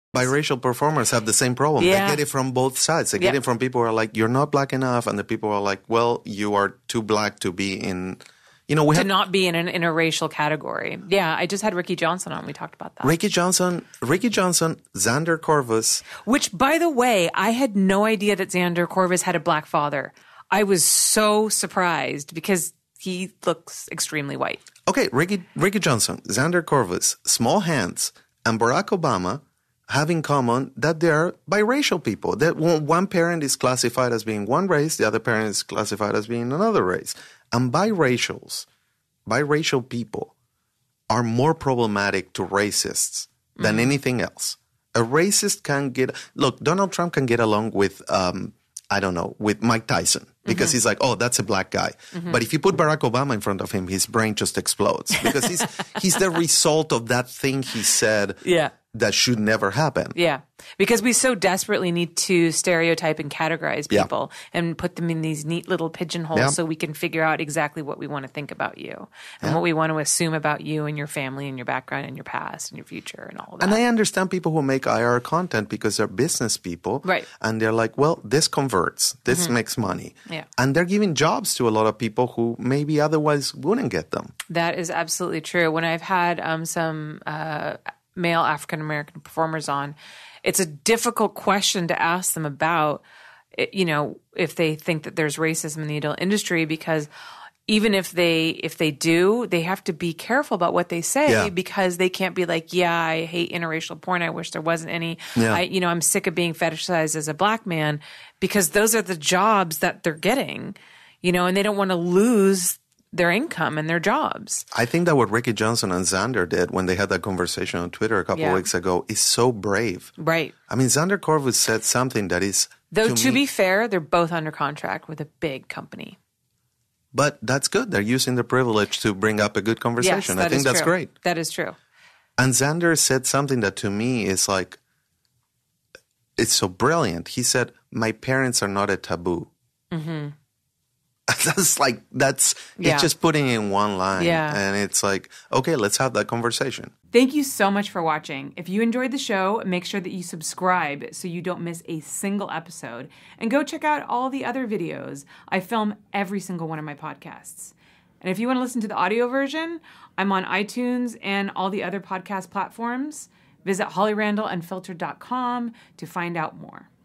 Biracial performers have the same problem. Yeah. They get it from both sides. They get it from people who are like, you're not black enough. And the people who are like, well, you are too black to be in, not be in an interracial category. Yeah, I just had Ricky Johnson on. We talked about that. Ricky Johnson, Xander Corvus. Which, by the way, I had no idea that Xander Corvus had a black father. I was so surprised because he looks extremely white. Okay, Ricky Johnson, Xander Corvus, small hands, and Barack Obama have in common that they're biracial people. That one parent is classified as being one race, the other parent is classified as being another race. And biracial people are more problematic to racists than anything else. A racist can Donald Trump can get along with, with Mike Tyson because he's like, oh, that's a black guy. But if you put Barack Obama in front of him, his brain just explodes because he's the result of that thing he said that should never happen. Yeah, because we so desperately need to stereotype and categorize people and put them in these neat little pigeonholes so we can figure out exactly what we want to think about you and what we want to assume about you and your family and your background and your past and your future and all of that. And I understand people who make IR content because they're business people. Right. And they're like, well, this converts. This makes money. Yeah. And they're giving jobs to a lot of people who maybe otherwise wouldn't get them. That is absolutely true. When I've had some male African-American performers on, it's a difficult question to ask them about, if they think that there's racism in the adult industry, because even if they do, they have to be careful about what they say because they can't be like, I hate interracial porn. I wish there wasn't any. Yeah. I'm sick of being fetishized as a black man, because those are the jobs that they're getting, and they don't want to lose their income and their jobs. I think that what Ricky Johnson and Xander did when they had that conversation on Twitter a couple of weeks ago is so brave. Right. I mean, Xander Corvus said something that is... Though, to be fair, they're both under contract with a big company. But that's good. They're using the privilege to bring up a good conversation. Yes, I think that's great. That is true. And Xander said something that to me is like, it's so brilliant. He said, my parents are not a taboo. Mm-hmm. It's just putting in one line. Yeah. And it's like, okay, let's have that conversation. Thank you so much for watching. If you enjoyed the show, make sure that you subscribe so you don't miss a single episode. And go check out all the other videos. I film every single one of my podcasts. And if you want to listen to the audio version, I'm on iTunes and all the other podcast platforms. Visit hollyrandallunfiltered.com to find out more.